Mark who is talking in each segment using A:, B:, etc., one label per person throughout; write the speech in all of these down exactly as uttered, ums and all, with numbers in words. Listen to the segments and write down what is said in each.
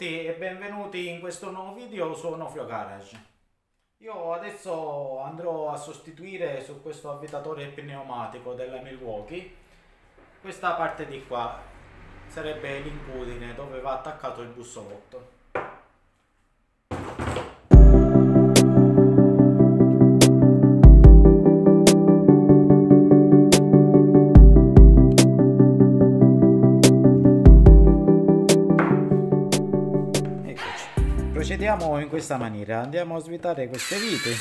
A: tutti e benvenuti in questo nuovo video su Onofrio Garage. Io adesso andrò a sostituire su questo avvitatore pneumatico della Milwaukee questa parte di qua, sarebbe l'incudine dove va attaccato il bussolotto. Procediamo in questa maniera, andiamo a svitare queste viti.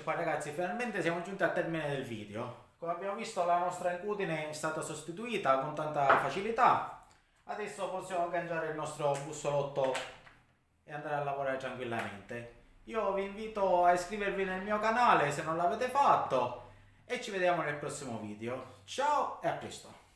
A: eccoci qua ragazzi, finalmente siamo giunti al termine del video. Come abbiamo visto la nostra incudine è stata sostituita con tanta facilità. Adesso possiamo agganciare il nostro bussolotto e andare a lavorare tranquillamente. Io vi invito a iscrivervi nel mio canale se non l'avete fatto e ci vediamo nel prossimo video. Ciao e a presto!